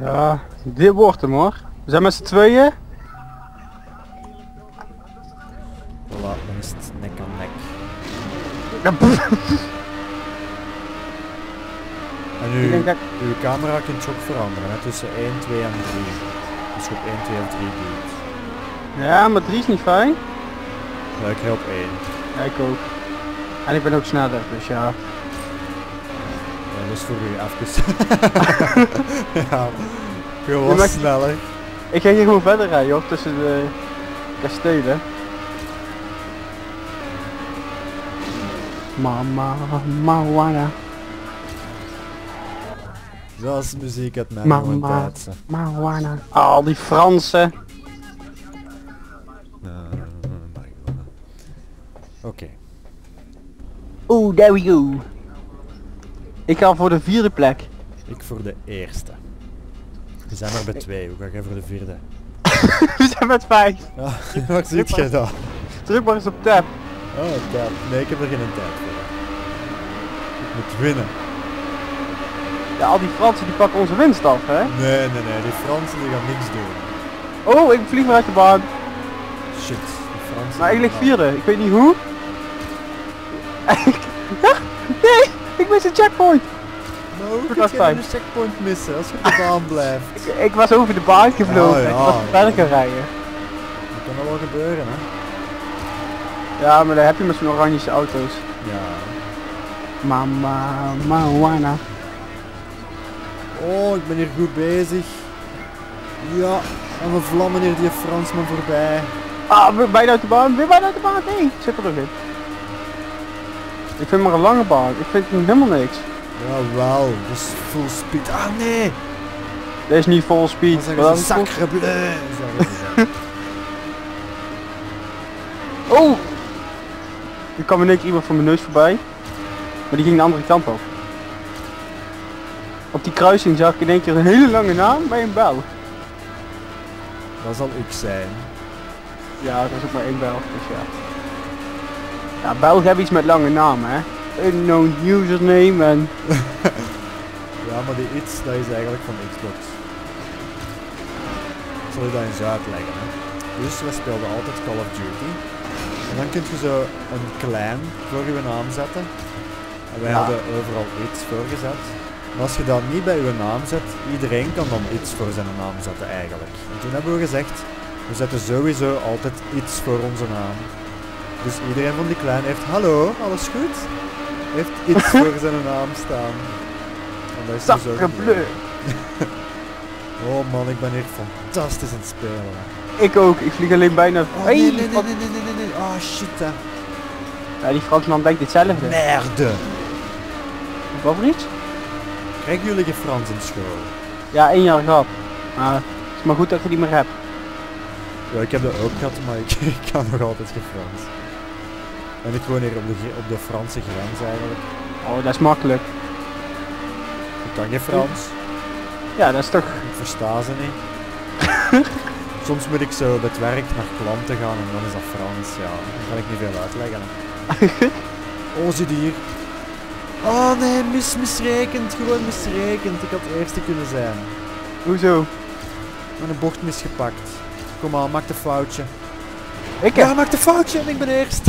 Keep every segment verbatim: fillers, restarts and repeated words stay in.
Ja, dit wordt hem hoor. We zijn met z'n tweeën. Voilà, dan is het nek aan nek. Ja, pff. En nu, Ik denk dat... uw camera kunt je ook veranderen, hè, tussen één, twee en drie. Dus je op één, twee of drie doet. Ja, maar drie is niet fijn. Ja, ik ga op één. Ja, ik ook. En ik ben ook sneller, dus ja. Ja, dat is voor u even. Ja, gewoon Ja, maar- sneller. Ik ga hier gewoon verder rijden hoor, tussen de kastelen. Mama, marijuana, Dat is muziek uit mijn Mama. jonge tijd. hè. marijuana. Al die Fransen. Eh, marihuana. Oké. Oeh, there we go. Ik ga voor de vierde plek. Ik voor de eerste. We zijn er bij twee, hoe ga jij voor de vierde? We zijn met vijf. Ja, wat ziet jij dan? Druk maar eens op tab. Oh, tijd. Nee, ik heb er geen tijd voor. Ik moet winnen. Ja, al die Fransen die pakken onze winst af, hè? Nee, nee, nee, die Fransen die gaan niks doen. Oh, ik vlieg maar uit de baan. Shit, die Fransen... Maar ik lig nou, vierde, ik weet niet hoe. Nee, ik mis een checkpoint. Maar hoe Goed, kun dat je fijn. een checkpoint missen als je op de baan blijft? Ik, ik was over de baan gevlogen, Oh, ja. ik was verder gaan rijden. Dat kan wel gebeuren, hè? Ja, maar daar heb je met zo'n oranje auto's. Ja. Mama, marijuana. Oh, ik ben hier goed bezig. Ja, en we vlammen hier die Fransman voorbij. Ah, weer bijna uit de baan, weer bijna uit de baan. Nee, zit er nog in. Ik vind maar een lange baan, ik vind helemaal niks. Jawel, dat is full speed. Ah nee! Dit is niet vol speed. Dan zeggen Wat ze is het? sacre bleu, zeggen ze dan. Oh! Er kwam in één keer iemand van mijn neus voorbij. Maar die ging de andere kant op. Op die kruising zag ik in één keer een hele lange naam bij een Belg. Dat zal ik zijn. Ja, dat is ook maar één Belg, dus ja. Ja, Belgen hebben iets met lange namen, hè. Unknown username en... Ja, maar die iets, dat is eigenlijk van Xbox. Ik zal je dat eens uitleggen, hè. Dus we speelden altijd Call of Duty. En dan kun je zo een klein voor je naam zetten. En wij Ja. hadden overal iets voorgezet. Maar als je dat niet bij je naam zet, iedereen kan dan iets voor zijn naam zetten eigenlijk. En toen hebben we gezegd, we zetten sowieso altijd iets voor onze naam. Dus iedereen van die klein heeft, hallo, alles goed? Heeft iets voor zijn naam staan. En dat is nu zo Sacre gebeurd. bleu. Oh man, ik ben hier fantastisch aan het spelen. Ik ook, ik vlieg alleen bijna... Oh Hey, nee, die nee, nee, Fran- nee, nee, nee, nee, nee. Oh shit hè. Ja, die Fransman denkt hetzelfde. Merde. Wat voor iets? Krijgen jullie geen Frans in school? Ja, één jaar gehad. Maar het is maar goed dat je die meer hebt. Ja, ik heb dat ook gehad, maar ik, ik kan nog altijd geen Frans. En ik woon hier op de, gre- op de Franse grens eigenlijk. Oh, dat is makkelijk. Ik kan geen Frans. Ja, dat is toch... Ik versta ze niet. Soms moet ik zo op het werk naar klanten gaan en dan is dat Frans. Ja, dan kan ik niet veel uitleggen. Hè. Oh, zie die hier. Oh nee, mis, misrekend. Gewoon misrekend. Ik had de eerste kunnen zijn. Hoezo? Met een bocht misgepakt. Kom aan, maak de foutje. Ik heb... Ja, maak de foutje en ik ben eerst.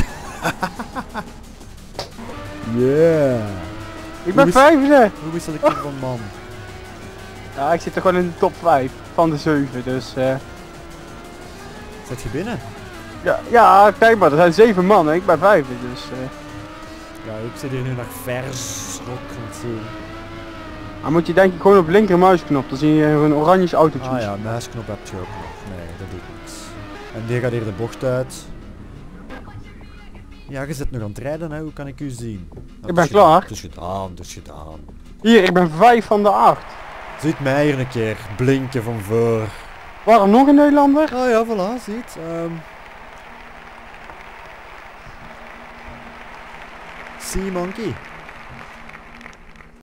Yeah. ik ben Hoe is- vijfde. Hoe wissel ik hier van man? Ja, ik zit toch gewoon in de top vijf van de zeven, dus... eh Zet je binnen? ja, ja, kijk maar, er zijn zeven man en ik ben vijfde, dus... eh Ja, ik zit hier nu naar vers rok aan het zien. dan moet je denk ik gewoon op linker muisknop, dan zie je een oranje autootje. Ah ja, muisknop heb je ook nog. Nee, dat doet niks. En die gaat hier de bocht uit. Ja, je zit nog aan het rijden, hè? Hoe kan ik u zien? Nou, Ik het ben is klaar. gedaan, Het is gedaan, het is gedaan. Hier, ik ben vijf van de acht. Ziet mij hier een keer blinken van voor. Waarom nog een Nederlander? Oh ja, voilà, ziet. Um... Sea Monkey.